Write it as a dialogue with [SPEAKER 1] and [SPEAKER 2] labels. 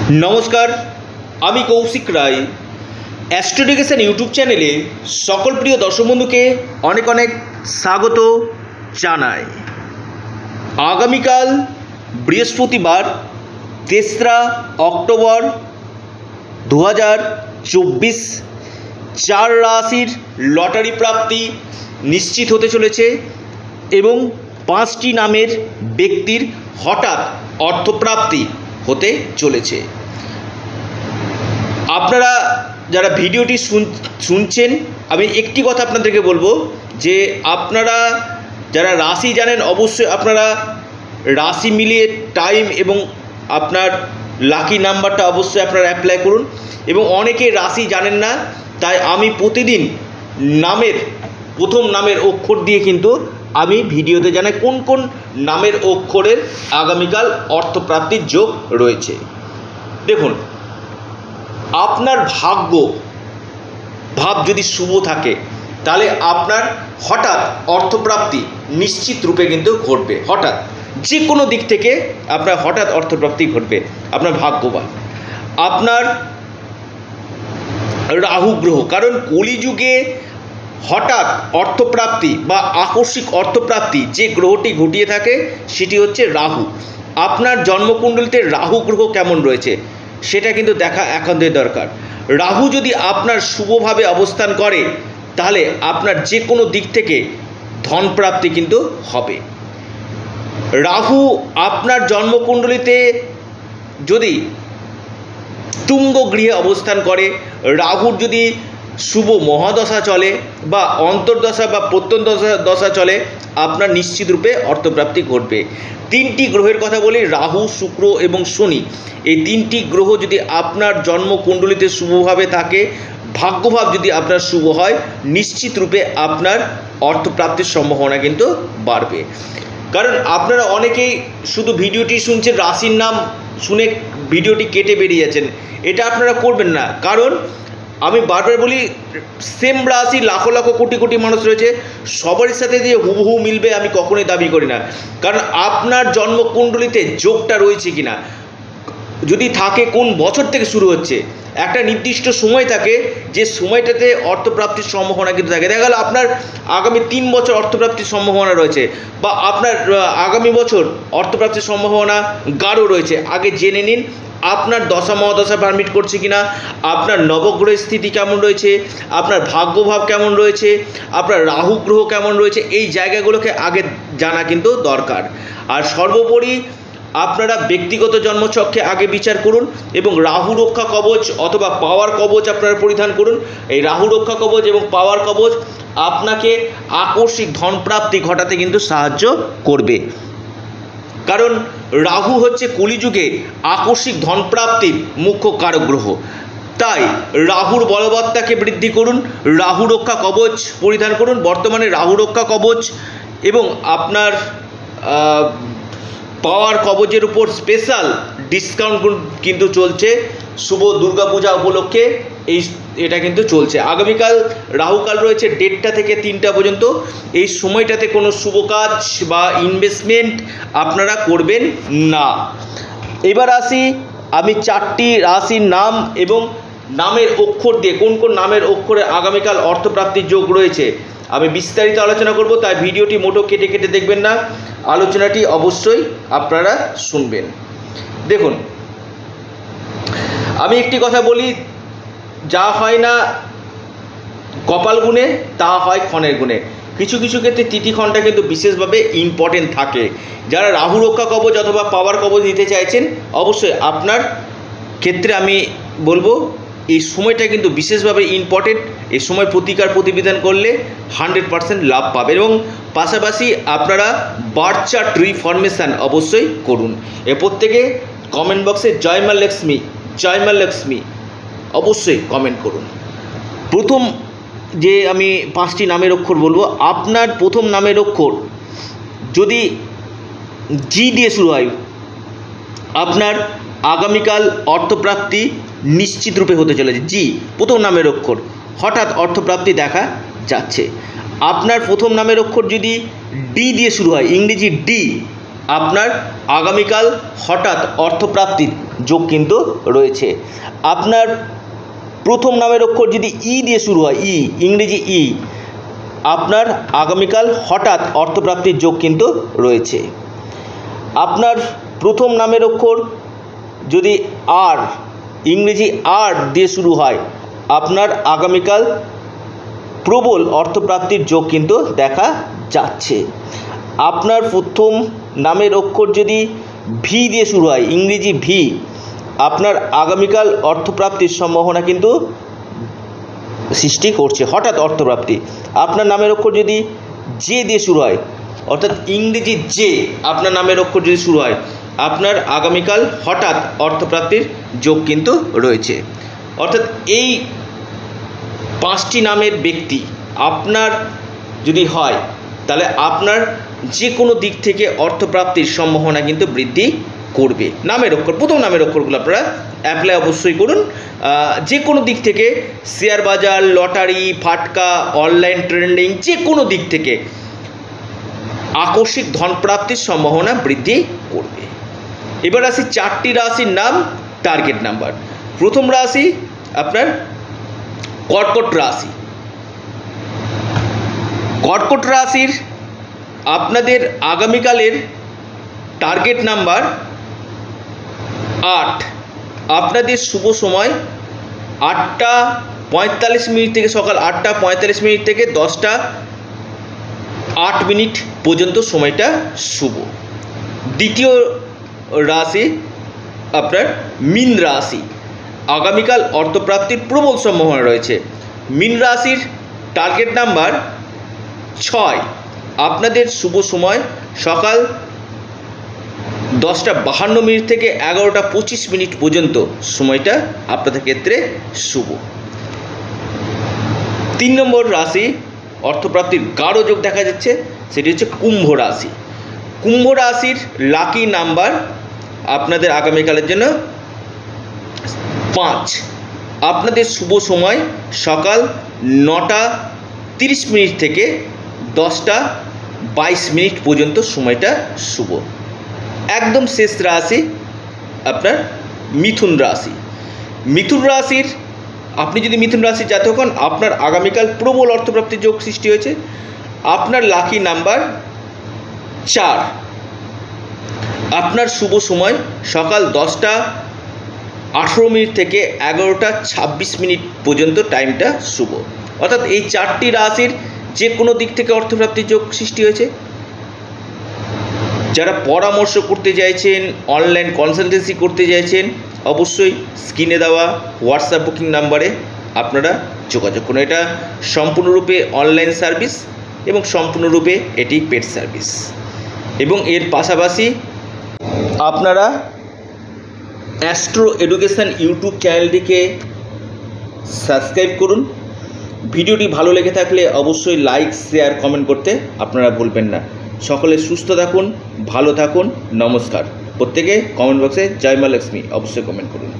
[SPEAKER 1] নমস্কার, আমি কৌশিক রায়। অ্যাস্ট্রোডিকেশন ইউটিউব চ্যানেলে সকল প্রিয় দর্শক বন্ধুকে অনেক অনেক স্বাগত জানাই। আগামীকাল বৃহস্পতিবার 3রা অক্টোবর 2024 4 রাশির লটারি প্রাপ্তি নিশ্চিত হতে চলেছে এবং 5টি নামের ব্যক্তির হঠাৎ অর্থপ্রাপ্তি হতে চলেছে। আপনারা যারা ভিডিওটি শুনছেন, আমি একটি কথা আপনাদেরকে বলবো যে আপনারা যারা রাশি জানেন অবশ্যই আপনারা রাশি মিলিয়ে টাইম এবং আপনার লাকি নাম্বারটা অবশ্যই আপনারা অ্যাপ্লাই করুন। এবং অনেকে রাশি জানেন না, তাই আমি প্রতিদিন প্রথম নামের অক্ষর দিয়ে কিন্তু আমি ভিডিওতে জানাই কোন কোন নামের অক্ষরের আগামীকাল অর্থপ্রাপ্তির যোগ রয়েছে। দেখুন, আপনার ভাব যদি শুভ থাকে তাহলে আপনার হঠাৎ অর্থপ্রাপ্তি নিশ্চিত রূপে কিন্তু ঘটবে। হঠাৎ যে কোনো দিক থেকে আপনার হঠাৎ অর্থপ্রাপ্তি ঘটবে। আপনার ভাগ্যবান। আপনার রাহু গ্রহ, কারণ কলিযুগে হঠাৎ অর্থপ্রাপ্তি বা আকস্মিক অর্থপ্রাপ্তি যে গ্রহটি ঘটিয়ে থাকে সেটি হচ্ছে রাহু। আপনার জন্মকুণ্ডলিতে রাহু গ্রহ কেমন রয়েছে সেটা কিন্তু দেখা একান্তই দরকার। রাহু যদি আপনার শুভভাবে অবস্থান করে তাহলে আপনার যে কোনো দিক থেকে ধনপ্রাপ্তি কিন্তু হবে। রাহু আপনার জন্মকুণ্ডলিতে যদি তুঙ্গ গৃহে অবস্থান করে, রাহুর যদি শুভ মহাদশা চলে বা অন্তর্দশা বা প্রত্যন্তদশা চলে, আপনার নিশ্চিত রূপে অর্থপ্রাপ্তি ঘটবে। 3টি গ্রহের কথা বলি, রাহু, শুক্র এবং শনি। এই 3টি গ্রহ যদি আপনার জন্মকুণ্ডলিতে শুভভাবে থাকে, ভাগ্যভাব যদি আপনার শুভ হয়, নিশ্চিত রূপে আপনার অর্থপ্রাপ্তির সম্ভাবনা কিন্তু বাড়বে। কারণ আপনারা অনেকেই শুধু ভিডিওটি শুনছেন, রাশির নাম শুনে ভিডিওটি কেটে বেরিয়ে যাচ্ছেন। এটা আপনারা করবেন না। কারণ আমি বারবার বলি, সেম রাশি লাখো লাখো কোটি কোটি মানুষ রয়েছে, সবারই সাথে যে হুবহু মিলবে আমি কখনোই দাবি করি না। কারণ আপনার জন্মকুণ্ডলিতে যোগটা রয়েছে কিনা, যদি থাকে কোন বছর থেকে শুরু হচ্ছে, একটা নির্দিষ্ট সময় থাকে যে সময়টাতে অর্থপ্রাপ্তির সম্ভাবনা কিন্তু থাকে। দেখা গেল আপনার আগামী 3 বছর অর্থপ্রাপ্তির সম্ভাবনা রয়েছে বা আপনার আগামী বছর অর্থপ্রাপ্তির সম্ভাবনা গাঢ় রয়েছে। আগে জেনে নিন আপনার দশা মহাদশা পারমিট করছে কিনা, আপনার নবগ্রহের স্থিতি কেমন রয়েছে, আপনার ভাগ্যভাব কেমন রয়েছে, আপনার রাহু গ্রহ কেমন রয়েছে, এই জায়গাগুলোকে আগে জানা কিন্তু দরকার। আর সর্বোপরি আপনারা ব্যক্তিগত জন্মছককে আগে বিচার করুন এবং রাহু রক্ষা কবচ অথবা পাওয়ার কবচ আপনারা পরিধান করুন। এই রাহু রক্ষা কবচ এবং পাওয়ার কবচ আপনাকে আকস্মিক ধনপ্রাপ্তি ঘটাতে কিন্তু সাহায্য করবে। কারণ রাহু হচ্ছে কলিযুগে আকস্মিক ধনপ্রাপ্তির মুখ্য কারক গ্রহ। তাই রাহুর বলবত্তাকে বৃদ্ধি করুন, রাহু রক্ষা কবচ পরিধান করুন। বর্তমানে রাহু রক্ষা কবচ এবং আপনার পাওয়ার কবচের উপর স্পেশাল ডিসকাউন্ট কিন্তু চলছে শুভ দুর্গাপূজা উপলক্ষে। এটা কিন্তু চলছে। আগামীকাল রাহুকাল রয়েছে 1:30 থেকে 3টা পর্যন্ত। এই সময়টাতে কোনো শুভ কাজ বা ইনভেস্টমেন্ট আপনারা করবেন না। এবার আসি আমি 4টি রাশির নাম এবং নামের অক্ষর দিয়ে কোন কোন নামের অক্ষরে আগামীকাল অর্থপ্রাপ্তির যোগ রয়েছে আমি বিস্তারিত আলোচনা করব। তাই ভিডিওটি মোটো কেটে কেটে দেখবেন না, আলোচনাটি অবশ্যই আপনারা শুনবেন। দেখুন, আমি একটি কথা বলি, যা হয় না কপাল গুণে তা হয় ক্ষণের গুণে। কিছু কিছু ক্ষেত্রে তিথিক্ষণটা কিন্তু বিশেষভাবে ইম্পর্টেন্ট থাকে। যারা রাহু রক্ষা কবচ অথবা পাওয়ার কবচ নিতে চাইছেন, অবশ্যই আপনার ক্ষেত্রে আমি বলবো এই সময়টা কিন্তু বিশেষভাবে ইম্পর্টেন্ট। এই সময় প্রতিকার প্রতিবিধান করলে 100% লাভ পাবে। এবং পাশাপাশি আপনারা বার্থ চার্ট রিফরমেশন অবশ্যই করুন। এ প্রত্যেকে কমেন্ট বক্সে জয় মা লক্ষ্মী, জয় মা লক্ষ্মী অবশ্যই কমেন্ট করুন। প্রথম যে আমি 5টি নামের অক্ষর বলবো, আপনার প্রথম নামের অক্ষর যদি জি দিয়ে শুরু হয়, আপনার আগামীকাল অর্থপ্রাপ্তি নিশ্চিত রূপে হতে চলেছে। জি প্রথম নামের অক্ষর, হঠাৎ অর্থপ্রাপ্তি দেখা যাচ্ছে। আপনার প্রথম নামের অক্ষর যদি ডি দিয়ে শুরু হয়, ইংরেজি ডি, আপনার আগামীকাল হঠাৎ অর্থপ্রাপ্তির যোগ কিন্তু রয়েছে। আপনার প্রথম নামের অক্ষর যদি ই দিয়ে শুরু হয়, ই, ইংরেজি ই, আপনার আগামীকাল হঠাৎ অর্থপ্রাপ্তির যোগ কিন্তু রয়েছে। আপনার প্রথম নামের অক্ষর যদি আর, ইংরেজি আর দিয়ে শুরু হয়, আপনার আগামীকাল প্রবল অর্থপ্রাপ্তির যোগ কিন্তু দেখা যাচ্ছে। আপনার প্রথম নামের অক্ষর যদি ভি দিয়ে শুরু হয়, ইংরেজি ভি, আপনার আগামীকাল অর্থপ্রাপ্তির সম্ভাবনা কিন্তু সৃষ্টি করছে, হঠাৎ অর্থপ্রাপ্তি। আপনার নামের অক্ষর যদি জে দিয়ে শুরু হয়, অর্থাৎ ইংরেজি জে আপনার নামের অক্ষর যদি শুরু হয়, আপনার আগামীকাল হঠাৎ অর্থপ্রাপ্তির যোগ কিন্তু রয়েছে। অর্থাৎ এই 5টি নামের ব্যক্তি আপনার যদি হয়, তাহলে আপনার যে কোনো দিক থেকে অর্থপ্রাপ্তির সম্ভাবনা কিন্তু বৃদ্ধি করবে। নামের অক্ষর, প্রথম নামের অক্ষরগুলো আপনারা অ্যাপ্লাই অবশ্যই করুন। যে কোনো দিক থেকে, শেয়ার বাজার, লটারি, ফাটকা, অনলাইন ট্রেডিং, যে কোনো দিক থেকে আকস্মিক ধনপ্রাপ্তির সম্ভাবনা বৃদ্ধি করবে। এবার আসি 4টি রাশির নাম, টার্গেট নাম্বার। প্রথম রাশি আপনার কর্কট রাশি। কর্কট রাশির আপনাদের আগামীকালের টার্গেট নাম্বার 8। আপনাদের শুভ সময় 8টা 45 মিনিট থেকে, সকাল 8টা 45 মিনিট থেকে 10টা 8 মিনিট পর্যন্ত সময়টা শুভ। দ্বিতীয় রাশি আপনার মীন রাশি। আগামীকাল অর্থপ্রাপ্তির প্রবল সম্ভাবনা রয়েছে। মীন রাশির টার্গেট নাম্বার 6। আপনাদের শুভ সময় সকাল 10টা 52 মিনিট থেকে 11টা 25 মিনিট পর্যন্ত সময়টা আপনাদের ক্ষেত্রে শুভ। 3 নম্বর রাশি অর্থপ্রাপ্তির গাঢ় যোগ দেখা যাচ্ছে, সেটি হচ্ছে কুম্ভ রাশি। কুম্ভ রাশির লাকি নাম্বার আপনাদের আগামীকালের জন্য 5। আপনাদের শুভ সময় সকাল 9টা 30 মিনিট থেকে 10টা 22 মিনিট পর্যন্ত সময়টা শুভ। একদম শেষ রাশি আপনার মিথুন রাশি। মিথুন রাশির আপনি যদি মিথুন রাশির জাতক হন, আপনার আগামীকাল প্রবল অর্থপ্রাপ্তির যোগ সৃষ্টি হয়েছে। আপনার লাকি নাম্বার 4। আপনার শুভ সময় সকাল 10টা 18 মিনিট থেকে 11টা 26 মিনিট পর্যন্ত টাইমটা শুভ। অর্থাৎ এই 4টি রাশির যে কোনো দিক থেকে অর্থপ্রাপ্তির যোগ সৃষ্টি হয়েছে। যারা পরামর্শ করতে চাইছেন, অনলাইন কনসালটেন্সি করতে চাইছেন, অবশ্যই স্ক্রিনে দেওয়া হোয়াটসঅ্যাপ বুকিং নাম্বারে আপনারা যোগাযোগ করুন। এটা সম্পূর্ণরূপে অনলাইন সার্ভিস এবং সম্পূর্ণরূপে এটি পেড সার্ভিস। এবং এর পাশাপাশি আপনারা অ্যাস্ট্রো এডুকেশন ইউটিউব চ্যানেলটিকে সাবস্ক্রাইব করুন। ভিডিওটি ভালো লেগে থাকলে অবশ্যই লাইক, শেয়ার, কমেন্ট করতে আপনারা ভুলবেন না। সকলে সুস্থ থাকুন, ভালো থাকুন, নমস্কার। প্রত্যেকে কমেন্ট বক্সে জয় মা লক্ষ্মী অবশ্যই কমেন্ট করুন।